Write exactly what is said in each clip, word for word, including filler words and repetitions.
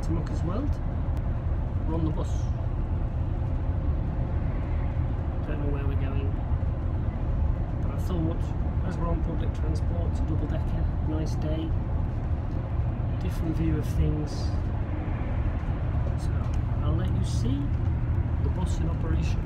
to Mucker's World. We're on the bus. Don't know where we're going, but I thought, as we're on public transport, it's a double decker, nice day, different view of things. So I'll let you see the bus in operation.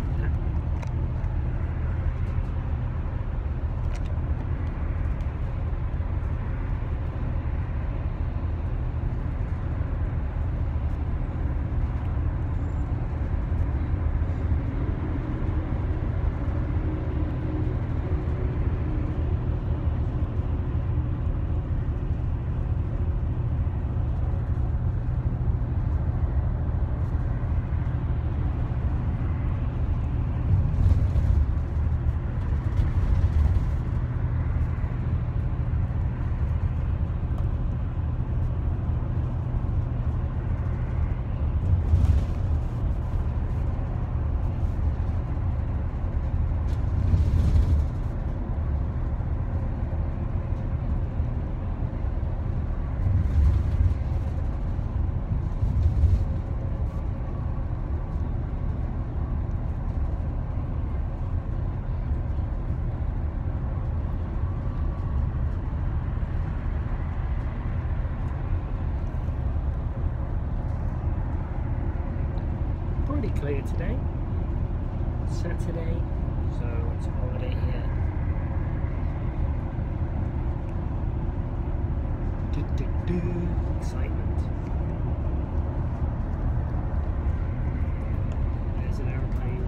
Clear today, Saturday, so it's a holiday here. Do, do, do. Excitement. There's an aeroplane.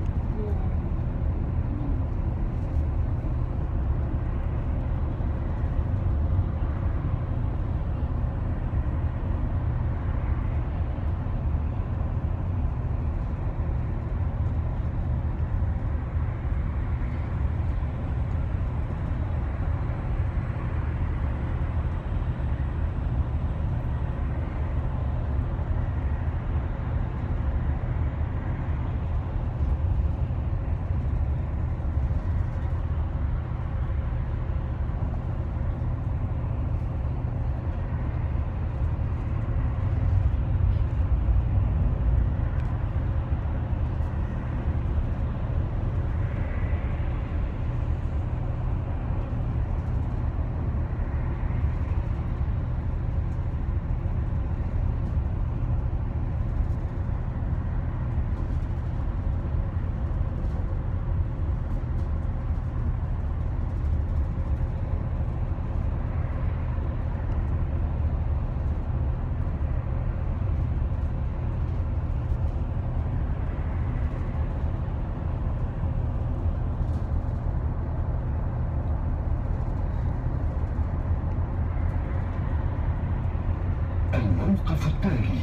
الموقف التالي.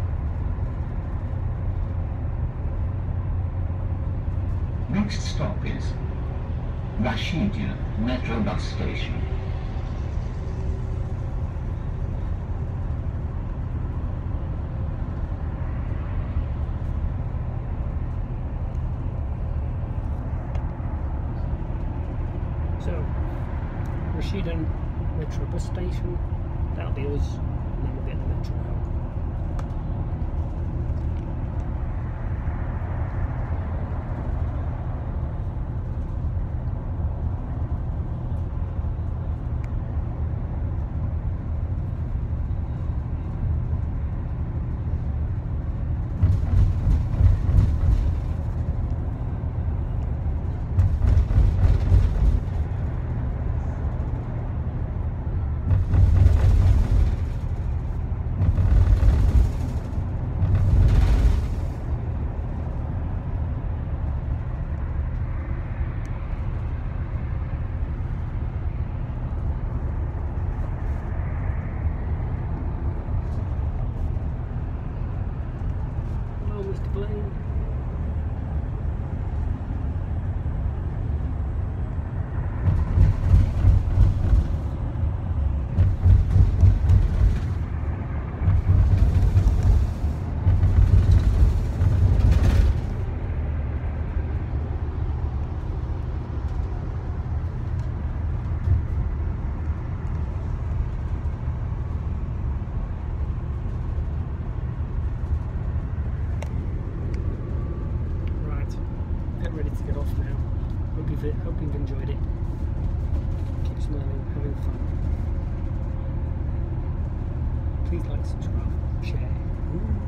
Next stop is Rashidia Metro Bus Station. So, Rashidia Metro Bus Station, that'll be us. And then we'll get the metro home. ready to get off now. Hope you've, hope you've enjoyed it. Keep smiling, having fun. Please like, subscribe, share. Ooh.